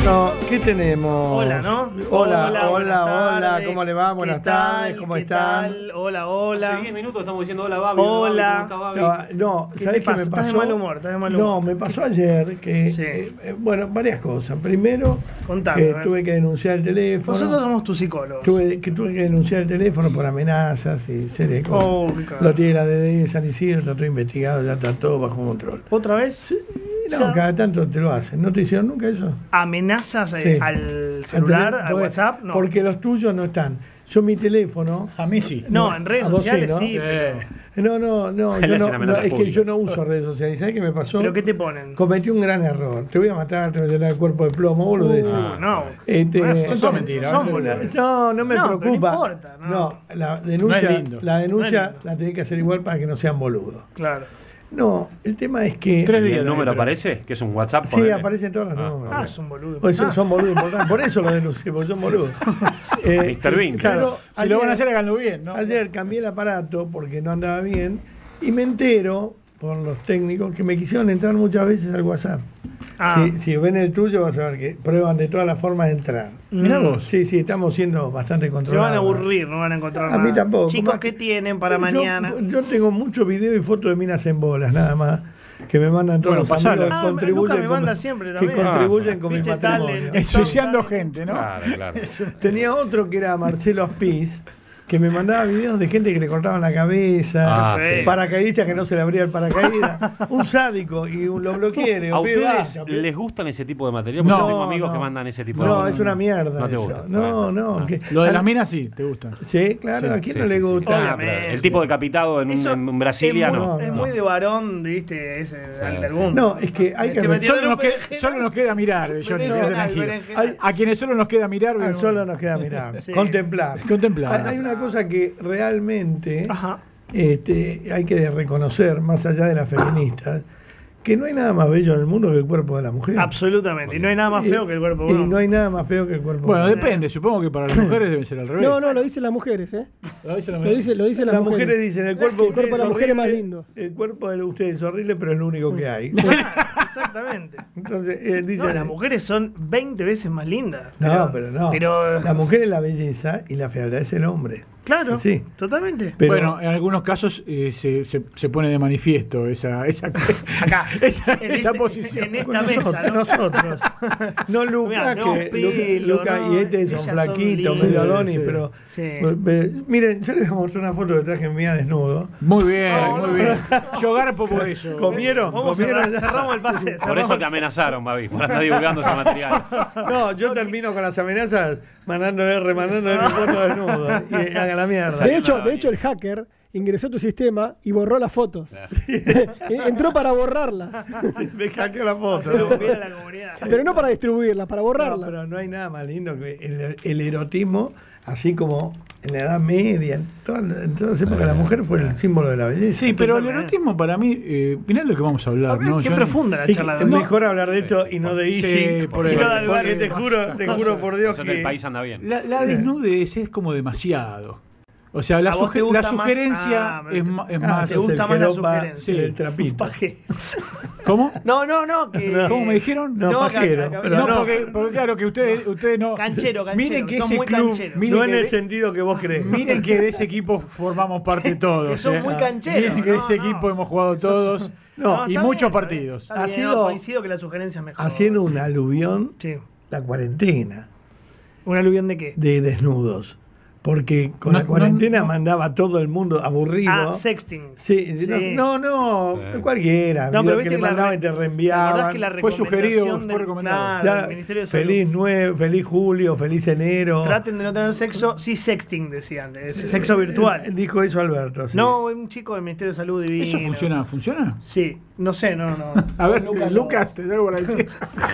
No, ¿qué tenemos? Hola, ¿no? Hola, ¿cómo le va? Buenas tardes, ¿cómo están? Tal? Hola. Hace 10 minutos estamos diciendo hola, Babi. Hola. ¿Cómo está, Babi? No, ¿Qué ¿sabés te qué pasa? me pasó? ¿Estás de mal humor? No, me pasó ayer que, Sí. bueno, varias cosas. Primero, Contame, que a ver. tuve que denunciar el teléfono. Nosotros somos tus psicólogos. Tuve que denunciar el teléfono por amenazas y serie de cosas. Oh, qué cagada. Lo tiene la DD de San Isidro, está todo investigado, ya está todo bajo control. ¿Otra vez? Sí, no, Ya. cada tanto te lo hacen. ¿No te hicieron nunca eso? ¿Amenazas Sí. al celular, al Porque- WhatsApp? No. Porque los tuyos no están. Yo mi teléfono... A mí sí. No, en redes ¿A vos sí, sociales no? sí, Sí. pero... No, Le yo hacen no, amenazas es que públicas. yo no uso redes sociales. ¿Sabes qué me pasó? ¿Pero qué te ponen? Cometí un gran error. Te voy a matar, te voy a llenar el cuerpo de plomo, boludeces. No. Este, son mentiras, Son ¿no? boludeces. No me No, pero preocupa. no importa, no. La denuncia, No es lindo. la denuncia No es lindo. la tenés que hacer igual para que no sean boludos. Claro. No, el tema es que... 3 ¿Y días. el número pero- aparece? ¿Que es un WhatsApp? Sí, ponele? aparecen todos los Ah. números. Ah, son boludos. Pues son boludos importantes. Por eso lo denuncié, porque son boludos. Mr. Bean. Claro, Si lo van a hacer, háganlo bien, ¿no? Ayer cambié el aparato porque no andaba bien y me entero por los técnicos que me quisieron entrar muchas veces al WhatsApp. Ah. Si ven el tuyo vas a ver que prueban de todas las formas de entrar. Mirá vos. Sí, estamos siendo bastante Se controlados. van a aburrir, no van a encontrar A nada. mí tampoco. Chicos, Más ¿qué que- tienen para Yo- mañana? Yo tengo muchos videos y fotos de minas en bolas, nada más. Que me mandan todos Bueno, los pasalas. amigos que Ah, contribuyen, Luca me con, manda siempre que también. contribuyen con mi ¿Viste tal, matrimonio. Ensuciando gente, ¿no? Claro. Tenía otro que era Marcelo Aspiz, que me mandaba videos de gente que le cortaban la cabeza, Ah, sí. paracaidistas que no se le abría el paracaídas, un sádico y lo bloqueé. Le digo, ¿A "Pibe, ustedes basta, pibe". les gustan ese tipo de material? Porque No, yo tengo amigos no. que mandan ese tipo de No, cosas. es una mierda No te eso. gusta. No. Ah. que- Lo de al- las minas sí, te gusta. Sí, claro, Sí, ¿a quién Sí, no sí, le sí. gusta? Obviamente. El tipo decapitado en Brasilia, es muy, no. Es No. muy de varón, ¿viste? Ese del sí. mundo. No, es que hay que Te ver- metieron Solo un solo nos queda mirar, Johnny, No, quédate no, tranquilo. berenjenal. A quienes solo nos queda mirar, Ah, solo nos queda mirar, Sí. contemplar. Contemplar. Hay una cosa que realmente Ajá. hay que reconocer, más allá de las feministas, que no hay nada más bello en el mundo que el cuerpo de la mujer. Absolutamente. Y no hay nada más feo que el cuerpo de Y un no hombre. hay nada más feo que el cuerpo Bueno, de la mujer. depende, supongo que para las mujeres debe ser al revés. No, lo dicen las mujeres, ¿eh? Lo dice la Lo dicen las Las mujeres. mujeres dicen, el cuerpo, El cuerpo de la mujer es más horrible, lindo. El cuerpo de ustedes es horrible, pero es lo único que hay. Exactamente. Entonces, dicen, No, las mujeres son 20 veces más lindas. No, pero no. Pero, La mujer es la belleza y la fealdad es el hombre. Claro, Sí. totalmente. Pero- Bueno, en algunos casos se pone de manifiesto esa Acá, esa en este- posición. en esta mesa, ¿no? Nosotros. No Luca, Mirá, tenemos que pelo, Luca ¿no? y este son Ellas son flaquitos, lindas. medio Adonis, Sí. pero Sí. miren, yo les voy a mostrar una foto que traje mía desnudo. Muy bien, No, muy bien. Yo garpo por eso. ¿Comieron? Vamos, ¿Comieron? cerramos el pase. Por eso te amenazaron, Babi, por andar divulgando ese material. No, yo termino con las amenazas remandándole mi foto desnudo y hagan la mierda. De hecho, el hacker ingresó a tu sistema y borró las fotos. Entró para borrarlas, Me hackeó la foto. Se lo envía a la comunidad. pero no para distribuirlas, para No, borrarlas. pero no hay nada más lindo que el erotismo, así como en la Edad Media, en todas las épocas, la mujer fue el símbolo de la belleza. Sí, pero el Totalmente. erotismo para mí, mirá lo que vamos a hablar, A ver, ¿no? qué Johnny? profunda la Es charla de que hoy. mejor hablar de esto y no de Sí, Easy. por porque eso. porque te juro por Dios Eso del que... país anda bien. La desnudez es como demasiado. O sea, la, ¿A vos te gusta la más? sugerencia Ah, es, es más... te gusta más la jeropa sugerencia. del trapito. Paje. ¿Cómo? No, que... ¿Cómo me dijeron? No, pajero. acá- Pero no, no. porque claro que ustedes no... Canchero, Miren que son ese muy club... cancheros. miren No en que el de- sentido que vos crees. Miren que de ese equipo formamos parte todos. Que son muy cancheros, Miren que de no, ese no. equipo hemos jugado todos. No, y está muchos bien, partidos. está bien, Ha sido- coincido que la sugerencia es mejor. Haciendo Sí. un aluvión, Sí. la cuarentena ¿Un aluvión de qué? de desnudos. Porque con No, la cuarentena no. mandaba a todo el mundo aburrido. Ah, sexting. Sí, Sí. no, Sí. cualquiera. No, video pero que viste le que la mandaban y te ¿te reenviaban. acordás que la Fue sugerido, recomendación fue recomendado. Claro, Ya, del Ministerio de Salud? feliz julio, feliz enero. Traten de no tener sexo, sí sexting decían, sexo virtual. Dijo eso Alberto. Sí. No, un chico del Ministerio de Salud divino. ¿Eso funciona? ¿Funciona? Sí, no sé, no. A ver, Lucas, te salgo para decir.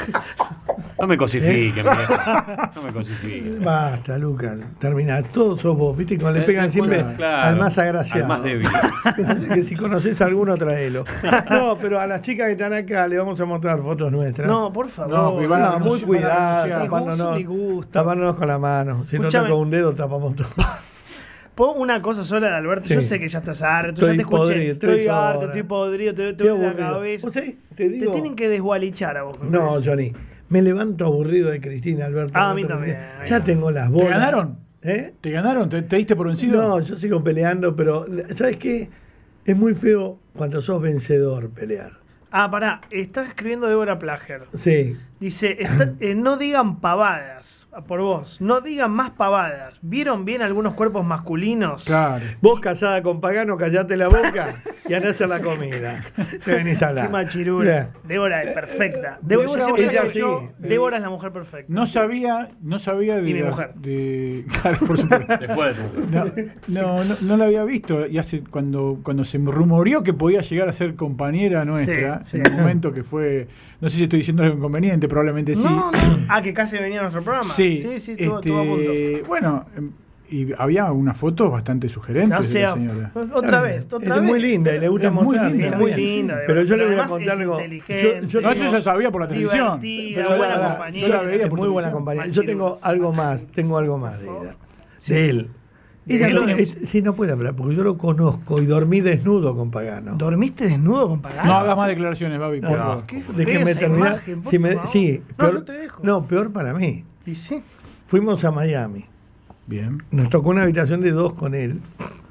No me cosifiquen, viejo. No me cosifiquen. Basta, Lucas. Termina. Todos sos vos. ¿Viste? Cuando le pegan siempre Claro, al más agraciado. al más débil. Así que si conoces a alguno, tráelo. No, pero a las chicas que están acá le vamos a mostrar fotos nuestras. No, por favor. No, pues van a No, muy renunciar, cuidado, van a renunciar. tapándonos, tapándonos con la mano. Si Escuchame. no toca un dedo, tapamos todo. Pongo una cosa sola de Alberto. Sí. Yo sé que ya estás harto, Estoy ya te escuché. podrido, Estoy 3 harto, horas. estoy podrido, te Qué duele la aburrido. cabeza. ¿Vos sabés? Te tienen que desgualichar a vos. me No, parece. Johnny. Me levanto aburrido de Cristina, Alberto. Ah, a mí Alberto, también. Cristina. Ya tengo las bolas. ¿Te ganaron? ¿Eh? ¿Te ganaron? ¿Te diste por vencido? No, yo sigo peleando, pero ¿sabes qué? Es muy feo cuando sos vencedor pelear. Ah, pará, está escribiendo Débora Plager. Sí. Dice, no digan pavadas, por vos, no digan más pavadas. ¿Vieron bien algunos cuerpos masculinos? Claro. Vos casada con Pagano, callate la boca y andá a hacer la comida. Te venís a hablar. Qué machirula. Débora es perfecta. Débora, yo siempre ella digo, sí. Débora es la mujer perfecta. No sabía de... Y mi mujer. Claro, por supuesto. Después de tu... No la había visto y hace cuando se rumoreó que podía llegar a ser compañera nuestra, Sí, en sí. un momento que fue, no sé si estoy diciendo algo inconveniente, probablemente sí. No. Ah, que casi venía a nuestro programa. Sí, Sí, estuvo a punto. bueno, y había unas fotos bastante sugerentes Ya de sea, la señora. otra vez. Es muy linda y le gusta Es muy mostrar. linda. está Es muy bien. linda, de Pero yo le voy a además contar es algo. inteligente. No, eso ya sabía por la televisión. Divertida, Pero buena la- compañía. yo la veía es por muy buena televisión. compañía. Mal Yo tengo chirulo. algo más de ella. Sí. De él. ¿De Ella él no- o no? sí, no puede hablar, porque yo lo conozco y dormí desnudo con Pagano. ¿Dormiste desnudo con Pagano? No hagas más declaraciones, Babi. No, por no, favor. qué fea déjenme esa terminar. imagen, por Si me- favor. sí, No, peor, yo te dejo. no, peor para mí. ¿Y sí? Fuimos a Miami. Bien. Nos tocó una habitación de 2 con él.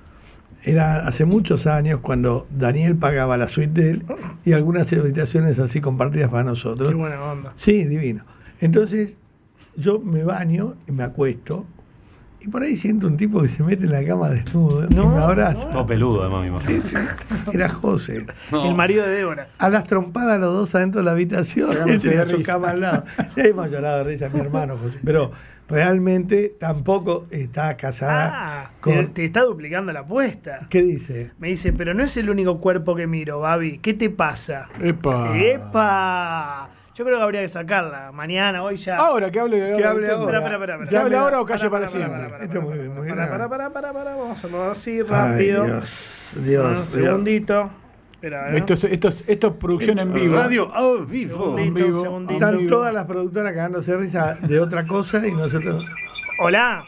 Era hace muchos años cuando Daniel pagaba la suite de él y algunas habitaciones así compartidas para nosotros. Qué buena onda. Sí, divino. Entonces yo me baño y me acuesto y por ahí siento un tipo que se mete en la cama desnudo y No, me abraza. Todo peludo, además, me imagino. Sí, sí. Era José. No. El marido de Débora. A las trompadas los dos adentro de la habitación. Cagándose Él tenía de su risa. cama al lado. Y ahí hemos llorado de risa mi hermano José. Pero realmente tampoco está casada Ah, con... te está duplicando la apuesta. ¿Qué dice? Me dice, pero no es el único cuerpo que miro, Babi. ¿Qué te pasa? Epa. ¡Epa! Yo creo que habría que sacarla. Mañana, hoy ya. Ahora, que hable, Que hable ahora. Espera. ¿Que hable ahora o calle Para, para siempre? Esto es muy bien, muy bien. Vamos a hacerlo así Ay, rápido. Dios, Un Dios. segundito. Espera, Esto es producción en vivo. Radio a vivo. En vivo. segundito. Están todas las productoras cagándose de risa de otra cosa y nosotros... Hola.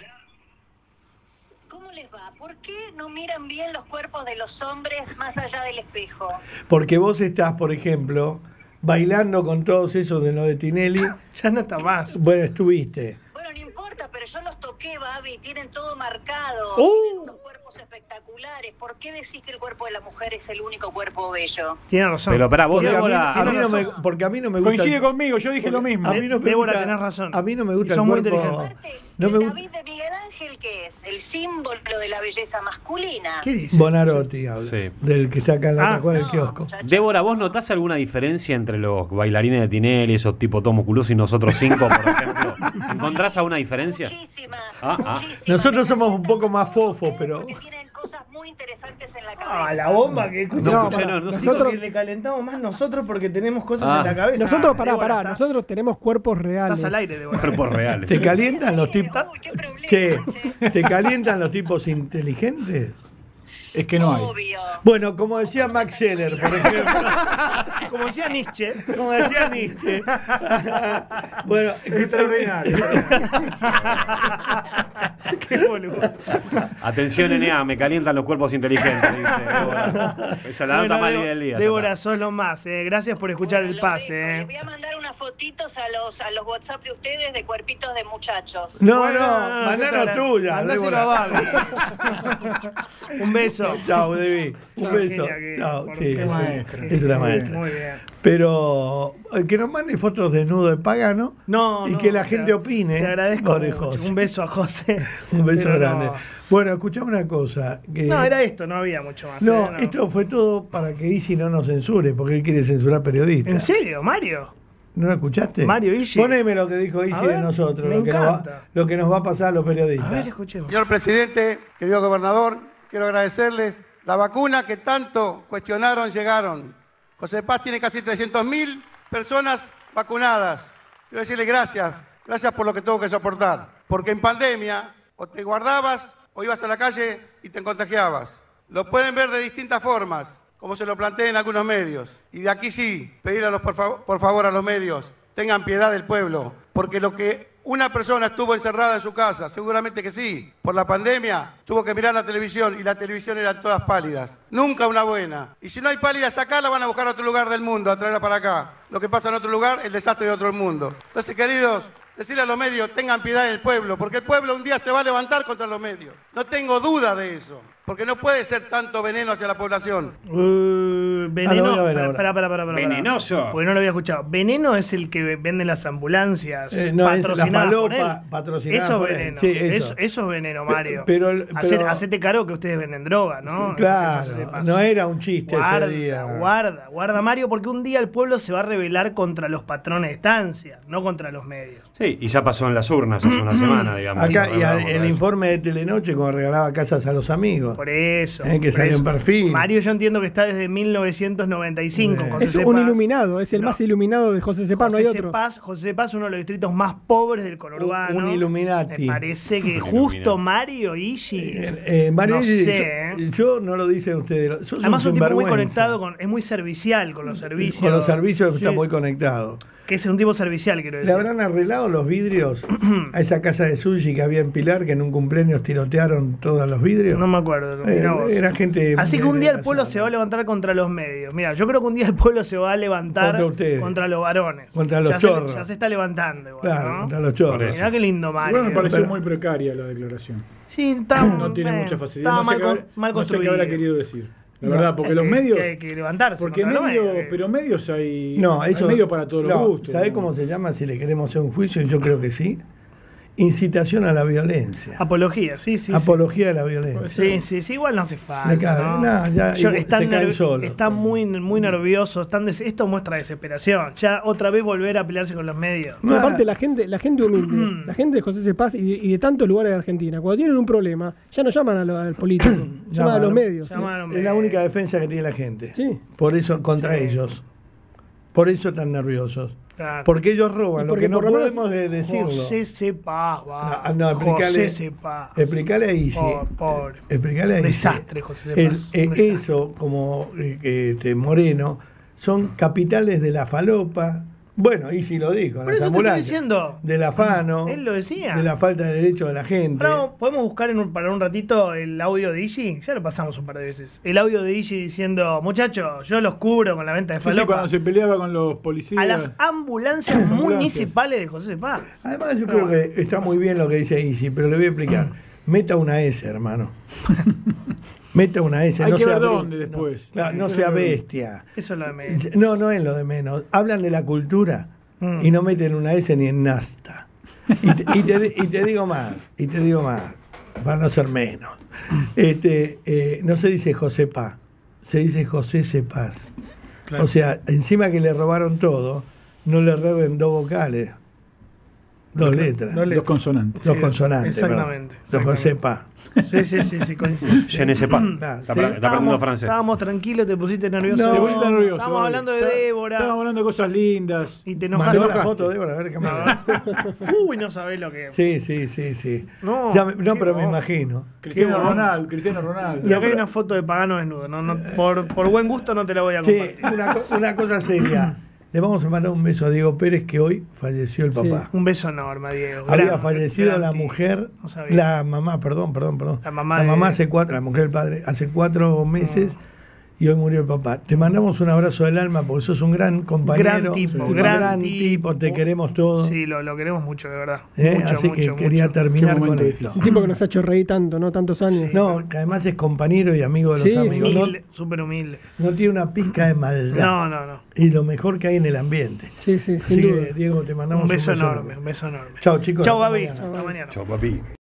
¿Cómo les va? ¿Por qué no miran bien los cuerpos de los hombres más allá del espejo? Porque vos estás, por ejemplo, bailando con todos esos de lo de Tinelli. Ya no está más. Bueno, estuviste. Bueno, no importa, pero yo los toqué, Babi, tienen todo marcado. ¡Uh! Tienen unos cuerpos espectaculares. ¿Por qué decís que el cuerpo de la mujer es el único cuerpo bello? Tiene razón. Pero pará, vos, Porque Débora, a mí no me, razón. porque a mí no me gusta... Coincide conmigo, yo dije lo mismo. A mí no me Débora, gusta, tenés razón. A mí no me Y gusta sos el muy cuerpo... inteligente. Aparte, No el me gusta- David de Miguel Ángel, ¿qué es? El símbolo de la belleza masculina. ¿Qué dice? Bonarotti habla, Sí. del que está acá en la otra cuadra del No, kiosco. muchacho. Débora, ¿vos notás alguna diferencia entre los bailarines de Tinelli, esos tipo todo musculosos y nosotros 5, por ejemplo? ¿Encontrás alguna diferencia? Muchísima, Ah, ah. muchísima. Nosotros Me somos un calientan poco más mucho fofos, ustedes pero... porque tienen cosas muy interesantes en la cabeza. Ah, la bomba que escuché. No, escuché, no nosotros nosotros- que le calentamos más nosotros porque tenemos cosas Ah. en la cabeza. Nosotros, Débora, pará, nosotros tenemos cuerpos reales. Estás al aire, Débora. Cuerpos reales. ¿Te calientan los tipos? Uy, qué problema, Che, che. ¿te calientan los tipos inteligentes? Es que no hay. Obvio. Bueno, como decía Max Scheller, por ejemplo. Como decía Nietzsche. Como decía Nietzsche. Bueno, Extraordinario. Qué boludo. Atención, Enea, me calientan los cuerpos inteligentes, dice Débora. Esa es la nota Bueno, más linda del día. Débora, sos lo más. Gracias por escuchar Bueno, el los pase. dejo. Les voy a mandar unas fotitos a los WhatsApp de ustedes de cuerpitos de muchachos. No, Bueno, no, mandanos tuya. Mandáselo Débora. a Barbie. Un beso. Chao, Debbie. Un Chao, beso. genia que- Chao, por- sí, qué es maestra. es una Muy maestra. Muy bien. Pero que nos mande fotos desnudo de Pagano No, y no, que la te- gente opine. Te agradezco Pobre mucho. José. Un beso a José. Un beso Pero grande. no. Bueno, escuchame una cosa. Que... No, era esto, no había mucho más. No, esto fue todo para que Isi no nos censure, porque él quiere censurar periodistas. ¿En serio, Mario? ¿No lo escuchaste? Mario Isi. Poneme lo que dijo Isi A de ver, nosotros, me lo que, encanta. lo que nos va a pasar a los periodistas. A ver, escuchemos. Señor presidente, querido gobernador, quiero agradecerles la vacuna que tanto cuestionaron, llegaron. José Paz tiene casi 300.000 personas vacunadas. Quiero decirle gracias, gracias por lo que tuvo que soportar. Porque en pandemia o te guardabas o ibas a la calle y te contagiabas. Lo pueden ver de distintas formas, como se lo planteé en algunos medios. Y de aquí sí, pedir por favor a los medios, tengan piedad del pueblo. Porque lo que una persona estuvo encerrada en su casa, seguramente que sí, por la pandemia, tuvo que mirar la televisión y la televisión eran todas pálidas. Nunca una buena. Y si no hay pálidas acá, la van a buscar a otro lugar del mundo, a traerla para acá. Lo que pasa en otro lugar, el desastre de otro mundo. Entonces, queridos, decirle a los medios, tengan piedad del pueblo, porque el pueblo un día se va a levantar contra los medios. No tengo duda de eso, porque no puede ser tanto veneno hacia la población. Veneno. lo voy a ver ahora. Para. Venenoso. Porque no lo había escuchado. Veneno es el que venden las ambulancias. No, es la patrocinadas por él. falopa patrocinada Eso es por él. veneno. Sí, eso. Eso es veneno, Mario. Pero- Hacete caro que ustedes venden droga, ¿no? Claro, Que no se sepa. no era un chiste ese día. Guarda, Mario, porque un día el pueblo se va a rebelar contra los patrones de estancia, no contra los medios. Sí, y ya pasó en las urnas hace una semana, digamos. Acá, y Hablamos de el eso. informe de Telenoche cuando regalaba casas a los amigos. Por eso. Que por salió eso. en perfil. Mario, yo entiendo que está desde 1995. José Es un Cepaz. iluminado, es el No. más iluminado de José Cepaz, no hay otro. José Cepaz, uno de los distritos más pobres del conurbano. Un Illuminati. Me parece que Un justo Illuminati. Mario Ishi. Mario, no yo- sé, yo no lo dicen ustedes. Sos Además, un tipo muy sinvergüenza. conectado, es muy servicial con los servicios. Con los servicios Sí, está muy conectado. Que es un tipo servicial, quiero ¿Le decir. habrán arreglado los vidrios a esa casa de sushi que había en Pilar, que en un cumpleaños tirotearon todos los vidrios? No me acuerdo. Mirá vos. Era gente. Así que un de día la el pueblo zona. se va a levantar contra los medios. Mira, yo creo que un día el pueblo se va a levantar Contra ustedes. contra los varones. Contra los ya chorros. ya se está levantando igual, Claro, ¿no? contra los chorros. Por eso. Mirá qué lindo, Mario. Igual me pareció Pero- muy precaria la declaración. Sí, está, No tiene mucha facilidad. Estaba No sé qué habrá- mal no sé construido. qué habrá querido decir. La No, verdad, porque los Que medios. hay que levantarse. Porque contra los medios, pero medios hay. No, eso. Hay medios para todos los gustos. ¿Sabés ¿no? cómo se llama si le queremos hacer un juicio? Yo creo que sí. Incitación a la violencia. Apología, sí. Apología de la violencia. Sí, igual no hace falta. Le cabe, ¿no? no, ya igual están se caen solos. están muy nerviosos. Esto muestra desesperación. Ya otra vez volver a pelearse con los medios. Pero aparte la gente humilde, la gente de José Cepaz y de tantos lugares de Argentina, cuando tienen un problema, ya no llaman al político, llaman a los medios. ¿sí? Llaman a los Es la medios. única defensa que tiene la gente. Sí. Por eso, contra Sí. ellos. Por eso están nerviosos. Claro. Porque ellos roban, Y lo porque que no por lo menos podemos decirlo. José Cepaz, va. No, José Cepaz. explicale a Isi. Pobre. Explicale a Isi. Desastre, José Cepaz. Un desastre. Eso, como Moreno, son capitales de la falopa. Bueno, Isi lo dijo, Por las eso te estoy ambulancias. diciendo. Del afano. Él lo decía. De la falta de derechos de la gente. Ahora, ¿podemos buscar para un ratito el audio de Ishi? Ya lo pasamos un par de veces. El audio de Ishi diciendo, muchachos, yo los cubro con la venta de Sí, falopa. cuando se peleaba con los policías. A las ambulancias Las ambulancias. municipales de José Cepaz. Además, yo creo que está muy bien lo que dice Isi, pero le voy a explicar. Meta una S, hermano. Meta una S. Hay no que sea ver bru- dónde después. No, claro, no Hay que sea ver. bestia. Eso es lo de menos. No es lo de menos. Hablan de la cultura y no meten una S ni en nasta. Y te digo más, para no ser menos. No se dice Josepa, se dice José Cepaz. Claro. O sea, encima que le robaron todo, no le roben dos vocales, dos letras, Dos consonantes. dos Sí, consonantes. exactamente, Los Josepa. Sí, coincido. Je ne sais pas. Claro, Está sí. aprendiendo francés. Estábamos tranquilos, te pusiste nervioso. No, Se pusiste nervioso, Estábamos vale. hablando de Débora. Estábamos hablando de cosas lindas. Y te Mandó enojaste. la foto de Débora, a ver qué me Uy, no sabés lo que. Sí. No, No, pero me qué imagino. Cristiano bueno. Ronaldo. Y acá hay una foto de Pagano desnudo. Por buen gusto no te la voy a Sí, compartir. una cosa seria. Le vamos a mandar un beso a Diego Pérez, que hoy falleció el papá. Un beso enorme, Diego. Había Gran- fallecido gran la tipo. mujer, No sabía. la mamá, perdón. La mamá La mamá de- la mujer del padre, hace 4 meses y hoy murió el papá. Te mandamos un abrazo del alma porque sos un gran compañero. Gran tipo, un gran tipo, te tipo. queremos todos. Sí, lo queremos mucho, de verdad. Así que quería terminar Qué con momento esto. difícil. Un tipo que nos ha hecho reír tanto, ¿no? Tantos años. No, que además es compañero y amigo de los Sí, amigos. No, Humilde, súper humilde. no tiene una pizca de maldad. No. Y lo mejor que hay en el ambiente. Sí, sin Así duda. que, Diego, te mandamos Un beso enorme, un beso enorme. Chao, chicos. Chao, hasta Babi. mañana. Hasta mañana. Chao, papi.